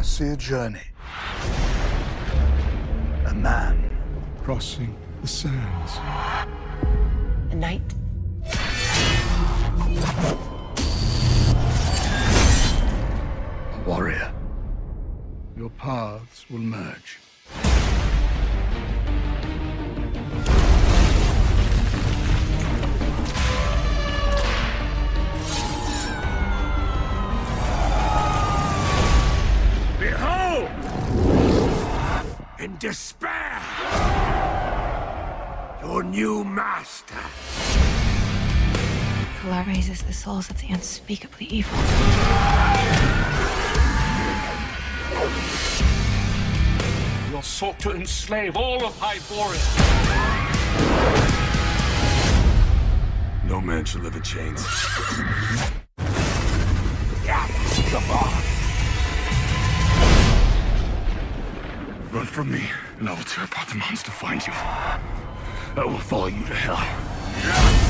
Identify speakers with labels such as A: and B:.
A: see a journey. A man
B: crossing the sands.
C: A knight.
A: A warrior. Your paths will merge.
D: Behold! In despair! Your new master!
C: Conan raises the souls of the unspeakably evil.
D: You'll sought to enslave all of Hyboria. No man should live in chains. Come on! Run from me, and I will tear apart the monster to find you. I will follow you to hell.